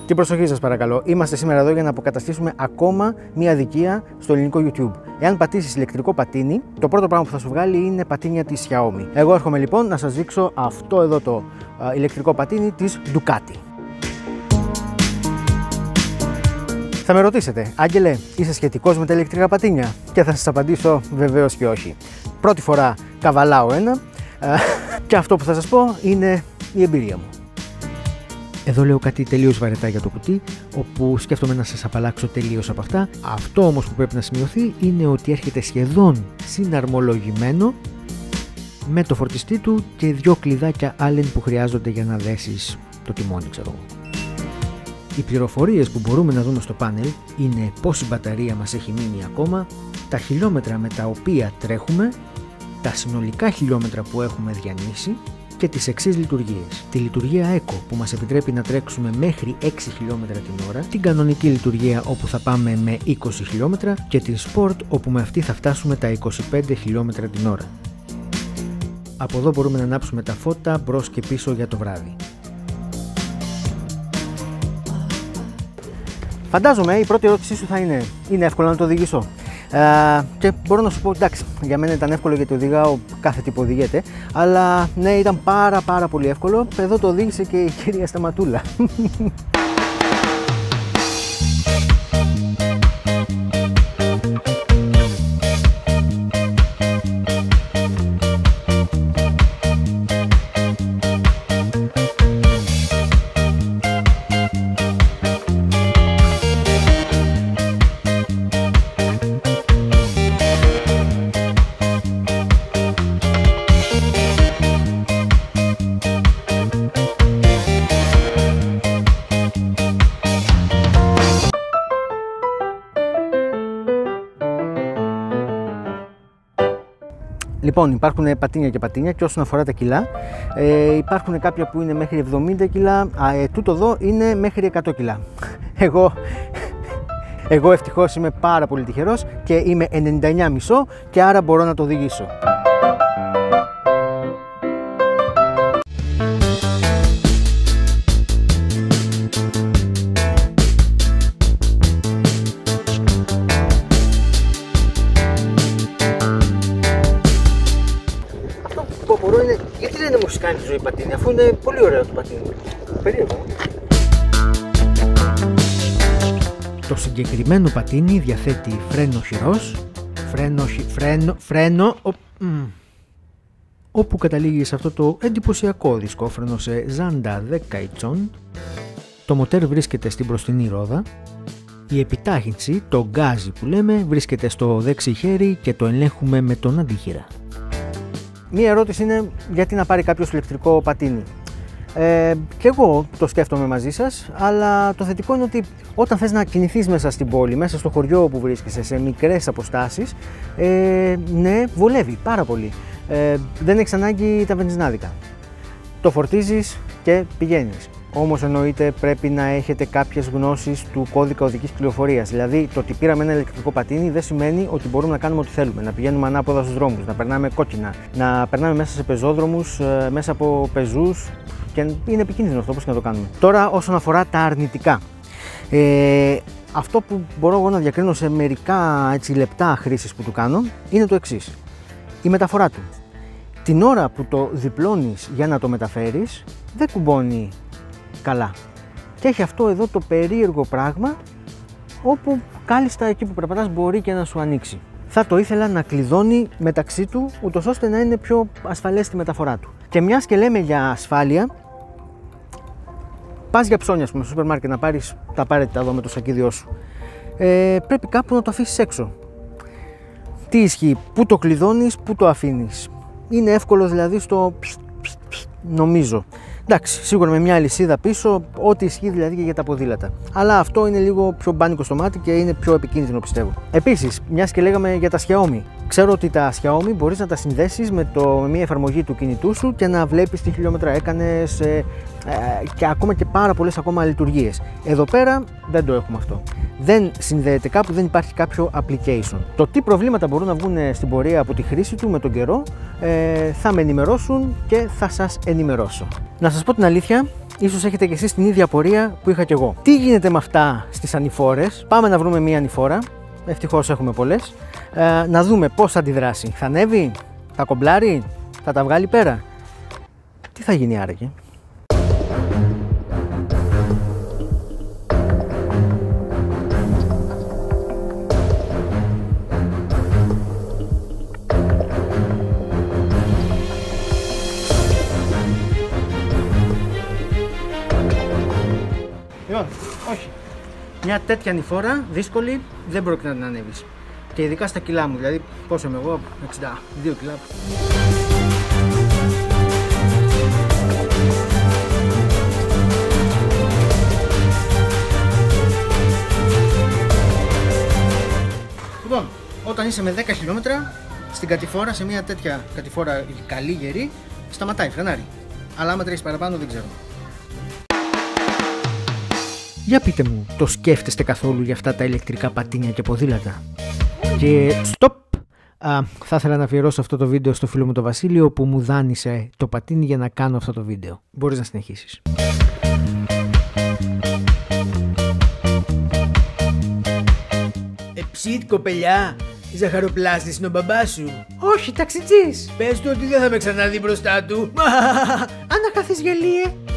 Την προσοχή σας παρακαλώ. Είμαστε σήμερα εδώ για να αποκαταστήσουμε ακόμα μία αδικία στο ελληνικό YouTube. Εάν πατήσεις ηλεκτρικό πατίνι, το πρώτο πράγμα που θα σου βγάλει είναι πατίνια της Xiaomi. Εγώ έρχομαι λοιπόν να σας δείξω αυτό εδώ το ηλεκτρικό πατίνι της Ducati. Θα με ρωτήσετε, Άγγελε, είσαι σχετικός με τα ηλεκτρικά πατίνια? Και θα σας απαντήσω βεβαίως και όχι. Πρώτη φορά καβαλάω ένα και αυτό που θα σας πω είναι η εμπειρία μου. Εδώ λέω κάτι τελείως βαρετά για το κουτί, όπου σκέφτομαι να σας απαλλάξω τελείως από αυτά. Αυτό όμως που πρέπει να σημειωθεί είναι ότι έρχεται σχεδόν συναρμολογημένο με το φορτιστή του και δύο κλειδάκια Allen που χρειάζονται για να δέσεις το τιμόνι, ξέρω εγώ. Οι πληροφορίες που μπορούμε να δούμε στο πάνελ είναι πόση μπαταρία μας έχει μείνει ακόμα, τα χιλιόμετρα με τα οποία τρέχουμε, τα συνολικά χιλιόμετρα που έχουμε διανύσει και τις εξής λειτουργίες. Τη λειτουργία Eco που μας επιτρέπει να τρέξουμε μέχρι 6 χιλιόμετρα την ώρα, την κανονική λειτουργία όπου θα πάμε με 20 χιλιόμετρα και την Sport όπου με αυτή θα φτάσουμε τα 25 χιλιόμετρα την ώρα. Από εδώ μπορούμε να ανάψουμε τα φώτα μπρος και πίσω για το βράδυ. Φαντάζομαι η πρώτη ερώτησή σου θα είναι εύκολο να το οδηγήσω? Και μπορώ να σου πω, εντάξει, για μένα ήταν εύκολο γιατί οδηγάω κάθε τι που οδηγείται, αλλά ναι, ήταν πάρα πολύ εύκολο. Εδώ το οδήγησε και η κυρία Σταματούλα. Λοιπόν, υπάρχουν πατίνια και πατίνια και όσον αφορά τα κιλά, υπάρχουν κάποια που είναι μέχρι 70 κιλά, τούτο εδώ είναι μέχρι 100 κιλά. Εγώ ευτυχώς είμαι πάρα πολύ τυχερός και είμαι 99,5 και άρα μπορώ να το οδηγήσω. Γιατί δεν είναι μουσικάνη τη ζωή πατίνι, αφού είναι πολύ ωραίο το πατίνι. Περίεργο. Το συγκεκριμένο πατίνι διαθέτει φρένο χειρός, φρένο, όπου καταλήγει σε αυτό το εντυπωσιακό δισκόφρενο σε ζάντα 10 ιτσών. Το μοτέρ βρίσκεται στην μπροστινή ρόδα. Η επιτάχυνση, το γκάζι που λέμε, βρίσκεται στο δεξί χέρι και το ελέγχουμε με τον αντίχειρα. Μία ερώτηση είναι γιατί να πάρει κάποιος ηλεκτρικό πατίνι. Και εγώ το σκέφτομαι μαζί σας, αλλά το θετικό είναι ότι όταν θες να κινηθείς μέσα στην πόλη, μέσα στο χωριό που βρίσκεσαι, σε μικρές αποστάσεις, ναι, βολεύει πάρα πολύ. Δεν έχεις ανάγκη τα βενζινάδικα. Το φορτίζεις και πηγαίνεις. Όμως εννοείται πρέπει να έχετε κάποιες γνώσεις του κώδικα οδικής κυκλοφορίας. Δηλαδή, το ότι πήραμε ένα ηλεκτρικό πατίνι δεν σημαίνει ότι μπορούμε να κάνουμε ό,τι θέλουμε. Να πηγαίνουμε ανάποδα στους δρόμους, να περνάμε κόκκινα, να περνάμε μέσα σε πεζόδρομους, μέσα από πεζούς. Και είναι επικίνδυνο αυτό, πώς και να το κάνουμε. Τώρα, όσον αφορά τα αρνητικά. Αυτό που μπορώ εγώ να διακρίνω σε μερικά λεπτά χρήσης που του κάνω είναι το εξής. Η μεταφορά του. Την ώρα που το διπλώνεις για να το μεταφέρεις, δεν κουμπώνει καλά. Και έχει αυτό εδώ το περίεργο πράγμα όπου κάλλιστα εκεί που περπατάς μπορεί και να σου ανοίξει. Θα το ήθελα να κλειδώνει μεταξύ του ούτως ώστε να είναι πιο ασφαλές στη μεταφορά του. Και μιας και λέμε για ασφάλεια, πας για ψώνια στο σούπερ μάρκετ να πάρεις τα απαραίτητα εδώ με το σακίδιό σου. Πρέπει κάπου να το αφήσεις έξω. Τι ισχύει, πού το κλειδώνεις, πού το αφήνεις. Είναι εύκολο δηλαδή στο νομίζω. Εντάξει, σίγουρα με μια αλυσίδα πίσω, ό,τι ισχύει δηλαδή και για τα ποδήλατα. Αλλά αυτό είναι λίγο πιο μπάνικο στο μάτι και είναι πιο επικίνδυνο, πιστεύω. Επίσης, μιας και λέγαμε για τα Xiaomi. Ξέρω ότι τα Xiaomi μπορείς να τα συνδέσεις με μια εφαρμογή του κινητού σου και να βλέπεις τι χιλιόμετρα έκανες και ακόμα και πάρα πολλές ακόμα λειτουργίες. Εδώ πέρα δεν το έχουμε αυτό. Δεν συνδέεται κάπου, δεν υπάρχει κάποιο application. Το τι προβλήματα μπορούν να βγουν στην πορεία από τη χρήση του με τον καιρό θα με ενημερώσουν και θα σας ενημερώσω. Να σας πω την αλήθεια, ίσως έχετε και εσείς την ίδια απορία που είχα κι εγώ. Τι γίνεται με αυτά στις ανηφόρες? Πάμε να βρούμε μία ανηφόρα. Ευτυχώς έχουμε πολλές. Να δούμε πώς θα αντιδράσει. Θα ανέβει, θα κομπλάρει, θα τα βγάλει πέρα. Τι θα γίνει άραγε? Λοιπόν, όχι. Μια τέτοια ανηφόρα δύσκολη δεν πρόκειται να την ανέβεις. Και ειδικά στα κιλά μου, δηλαδή πόσο είμαι εγώ, 62 κιλά. Λοιπόν, όταν είσαι με 10 χιλιόμετρα στην κατηφόρα, σε μια τέτοια κατηφόρα καλή γερή, σταματάει, φρενάρει. Αλλά άμα τρέχεις παραπάνω δεν ξέρω. Για πείτε μου, το σκέφτεστε καθόλου για αυτά τα ηλεκτρικά πατίνια και ποδήλατα? Και stop! Θα ήθελα να αφιερώσω αυτό το βίντεο στο φίλο μου το Βασίλειο που μου δάνεισε το πατίνι για να κάνω αυτό το βίντεο. Μπορείς να συνεχίσεις. Ψιτ κοπελιά, ζαχαροπλάστης είναι ο μπαμπάς σου? Όχι, ταξιτζής! Πες του ότι δεν θα με ξαναδεί μπροστά του. Ανακαθείς γελίε!